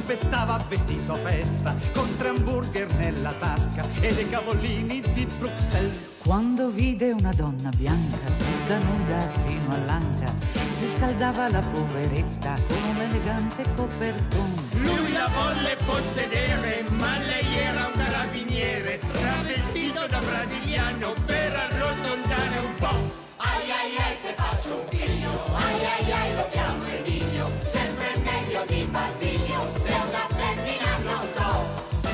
aspettava vestito a festa, con tre hamburger nella tasca e dei cavolini di Bruxelles. Quando vide una donna bianca, tutta nuda fino all'anca, si scaldava la poveretta con un elegante copertone. Lui la volle possedere, ma lei era un carabiniere, travestito da brasiliano per arrotondare un po'. Ai ai ai se faccio un figlio, ai ai ai lo chiamo Emilio, sempre meglio di Basilio, se una femmina non so.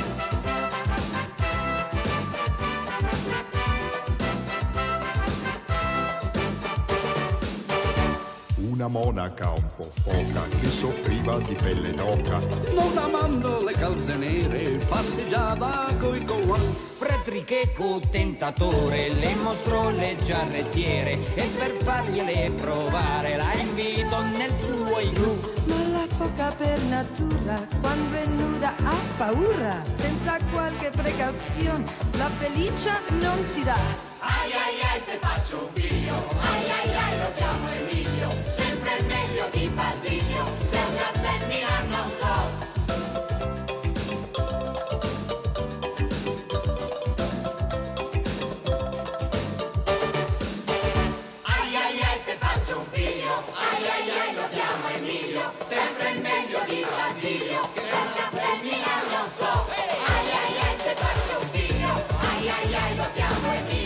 Una monaca un po' foca che soffriva di pelle d'oca, non amando le calze nere, passeggiava coi collant. Fredericheco tentatore le mostrò le giarrettiere e per fargliele provare la invitò nel suo igloo. Ma la foca per natura, quando è nuda ha paura, senza qualche precauzione la pelliccia non ti dà. Ai ai ai se faccio un figlio, ai ai ai lo chiamo Emilio, sempre meglio di Basilio, se una femmina non so. Ai ai ai se faccio un figlio, ai ai ai lo chiamo Emilio, sempre meglio di Basilio, se una femmina non so. Ai ai ai se faccio un figlio, ai ai ai lo chiamo Emilio.